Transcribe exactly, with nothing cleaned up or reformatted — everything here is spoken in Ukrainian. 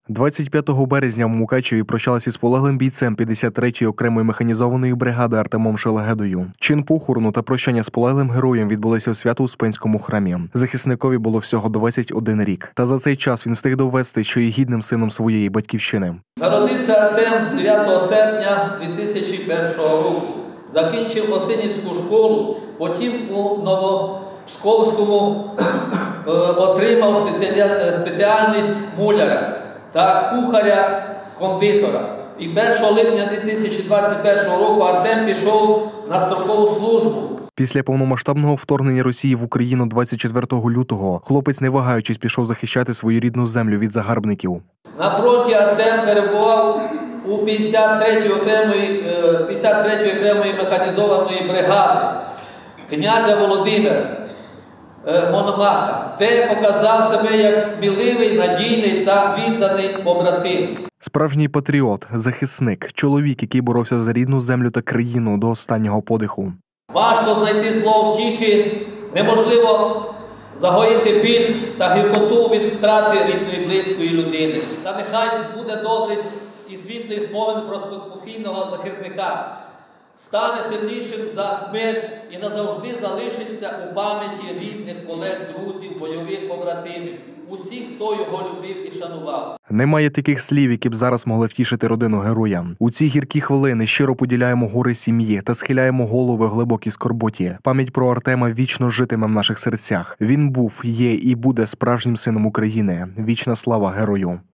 двадцять п'ятого березня в Мукачеві прощалися із полеглим бійцем п'ятдесят третьої окремої механізованої бригади Артемом Шелегедою. Чин похорону та прощання з полеглим героєм відбулися у Свято-Успенському храмі. Захисникові було всього двадцять один рік. Та за цей час він встиг довести, що є гідним сином своєї батьківщини. Народився Артем дев'ятого серпня дві тисячі першого року. Закінчив Осинівську школу, потім у Новопсковському е, отримав спеціальність муляра та кухаря-кондитера. І першого липня дві тисячі двадцять першого року Артем пішов на строкову службу. Після повномасштабного вторгнення Росії в Україну двадцять четвертого лютого хлопець, не вагаючись, пішов захищати свою рідну землю від загарбників. На фронті Артем перебував у п'ятдесят третій окремої, п'ятдесят третій окремої механізованої бригади князя Володимира Мономаха, де показав себе як сміливий, надійний та відданий побратим. Справжній патріот, захисник, чоловік, який боровся за рідну землю та країну до останнього подиху. Важко знайти слово втіхи, неможливо загоїти біль та гіркоту від втрати рідної близької людини. Та нехай буде добрий і світлий спомин про спокійного захисника, стане сильнішим за смерть і назавжди залишиться у пам'яті рідних, колег, друзів, бойових побратимів, усіх, хто його любив і шанував. Немає таких слів, які б зараз могли втішити родину героя. У ці гіркі хвилини щиро поділяємо горе сім'ї та схиляємо голови в глибокій скорботі. Пам'ять про Артема вічно житиме в наших серцях. Він був, є і буде справжнім сином України. Вічна слава герою!